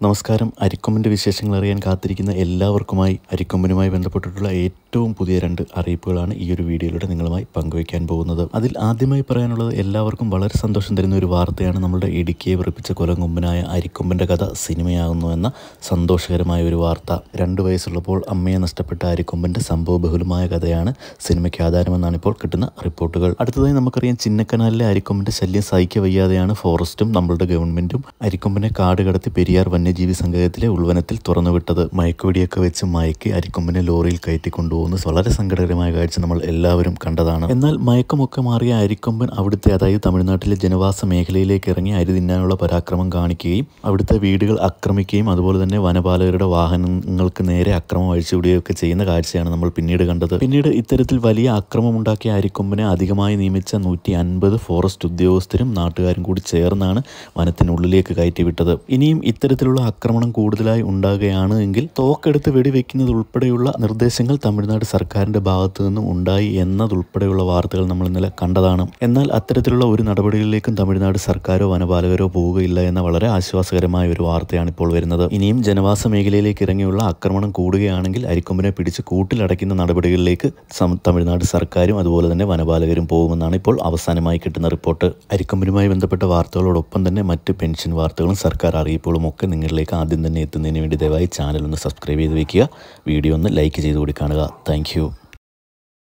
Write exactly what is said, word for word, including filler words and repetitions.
നമസ്കാരം. അരിക്കൊമ്പൻ്റെ വിശേഷങ്ങൾ അറിയാൻ കാത്തിരിക്കുന്ന എല്ലാവർക്കുമായി അരിക്കൊമ്പനുമായി ബന്ധപ്പെട്ടിട്ടുള്ള ഏറ്റവും പുതിയ രണ്ട് അറിയിപ്പുകളാണ് ഈ ഒരു വീഡിയോയിലൂടെ നിങ്ങളുമായി പങ്കുവയ്ക്കാൻ പോകുന്നത്. അതിൽ ആദ്യമായി പറയാനുള്ളത്, എല്ലാവർക്കും വളരെ സന്തോഷം തരുന്ന ഒരു വാർത്തയാണ്. നമ്മുടെ ഇടുക്കിയെ വിറപ്പിച്ച കൊലകൊമ്പനായ അരിക്കൊമ്പൻ്റെ കഥ സിനിമയാകുന്നു എന്ന സന്തോഷകരമായ ഒരു വാർത്ത. രണ്ട് വയസ്സുള്ളപ്പോൾ അമ്മയെ നഷ്ടപ്പെട്ട അരിക്കൊമ്പൻ്റെ സംഭവബഹുലമായ കഥയാണ് സിനിമയ്ക്ക് ആധാരമെന്നാണ് ഇപ്പോൾ കിട്ടുന്ന റിപ്പോർട്ടുകൾ. അടുത്തതായി നമുക്കറിയാം, ചിന്നക്കനാലിലെ അരിക്കൊമ്പൻ്റെ ശല്യം സഹിക്ക വയ്യാതെയാണ് ഫോറസ്റ്റും നമ്മളുടെ ഗവൺമെൻറ്റും അരിക്കൊമ്പനെ കാട് കടത്തി പെരിയാർ വന്യജീവി സങ്കേതത്തിലെ ഉൾവനത്തിൽ തുറന്നുവിട്ടത്. മയക്കുവെടിയൊക്കെ വെച്ച് മയക്കി അരിക്കൊമ്പനെ ലോറിയിൽ കയറ്റി കൊണ്ടുപോകുന്നത് വളരെ സങ്കടകരമായ കാഴ്ച നമ്മൾ എല്ലാവരും കണ്ടതാണ്. എന്നാൽ മയക്കമൊക്കെ മാറിയ അരിക്കൊമ്പൻ അവിടുത്തെ, അതായത് തമിഴ്നാട്ടിലെ ജനവാസ മേഖലയിലേക്ക് ഇറങ്ങി അരി തിന്നാനുള്ള പരാക്രമം കാണിക്കുകയും അവിടുത്തെ വീടുകൾ ആക്രമിക്കുകയും അതുപോലെ തന്നെ വനപാലകരുടെ വാഹനങ്ങൾക്ക് നേരെ അക്രമം അഴിച്ചുവിടുകയൊക്കെ ചെയ്യുന്ന കാഴ്ചയാണ് നമ്മൾ പിന്നീട് കണ്ടത്. പിന്നീട് ഇത്തരത്തിൽ വലിയ അക്രമമുണ്ടാക്കിയ അരിക്കൊമ്പനെ അധികമായി നിയമിച്ച നൂറ്റി അൻപത് ഫോറസ്റ്റ് ഉദ്യോഗസ്ഥരും നാട്ടുകാരും കൂടി ചേർന്നാണ് വനത്തിനുള്ളിലേക്ക് കയറ്റിവിട്ടത്. ഇനിയും ഇത്തരത്തിലുള്ള ആക്രമണം കൂടുതലായി ഉണ്ടാകുകയാണ് എങ്കിൽ തോക്കെടുത്ത് വെടിവെക്കുന്നത് ഉൾപ്പെടെയുള്ള നിർദ്ദേശങ്ങൾ തമിഴ്നാട് സർക്കാരിന്റെ ഭാഗത്തു നിന്നും ഉണ്ടായി എന്നതുൾപ്പെടെയുള്ള വാർത്തകൾ നമ്മൾ ഇന്നലെ കണ്ടതാണ്. എന്നാൽ അത്തരത്തിലുള്ള ഒരു നടപടികളിലേക്കും തമിഴ്നാട് സർക്കാരോ വനപാലകരോ പോവുകയില്ല എന്ന വളരെ ആശ്വാസകരമായ ഒരു വാർത്തയാണ് ഇപ്പോൾ വരുന്നത്. ഇനിയും ജനവാസ മേഖലയിലേക്ക് ഇറങ്ങിയുള്ള ആക്രമണം കൂടുകയാണെങ്കിൽ അരിക്കൊമ്പനെ പിടിച്ച് കൂട്ടിലടയ്ക്കുന്ന നടപടികളിലേക്ക് തമിഴ്നാട് സർക്കാരും അതുപോലെ തന്നെ വനപാലകരും പോകുമെന്നാണ് ഇപ്പോൾ അവസാനമായി കിട്ടുന്ന റിപ്പോർട്ട്. അരിക്കൊമ്പനുമായി ബന്ധപ്പെട്ട വാർത്തകളോടൊപ്പം തന്നെ മറ്റ് പെൻഷൻ വാർത്തകളും സർക്കാർ അറിയിപ്പുകളും ഒക്കെ നിങ്ങളിലേക്ക് ആദ്യം തന്നെ എത്തുന്നതിന് വേണ്ടി ദയവായി ചാനൽ ഒന്ന് സബ്സ്ക്രൈബ് ചെയ്ത് വയ്ക്കുക. വീഡിയോ ഒന്ന് ലൈക്ക് ചെയ്ത് കൂടി കാണുക. താങ്ക്